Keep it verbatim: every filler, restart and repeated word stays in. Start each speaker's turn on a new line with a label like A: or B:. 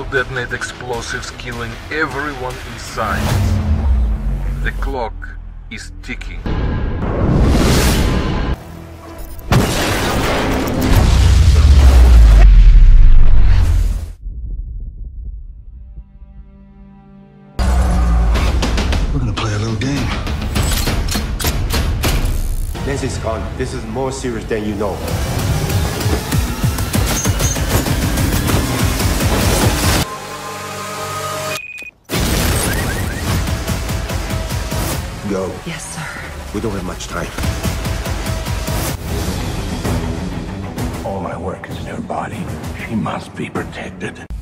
A: will detonate explosives, killing everyone inside. The clock is ticking.
B: We're gonna play a little game.
C: Nancy's gone. This is more serious than you know. Go.
D: Yes, sir.
C: We don't have much time.
B: All my work is in her body. She must be protected.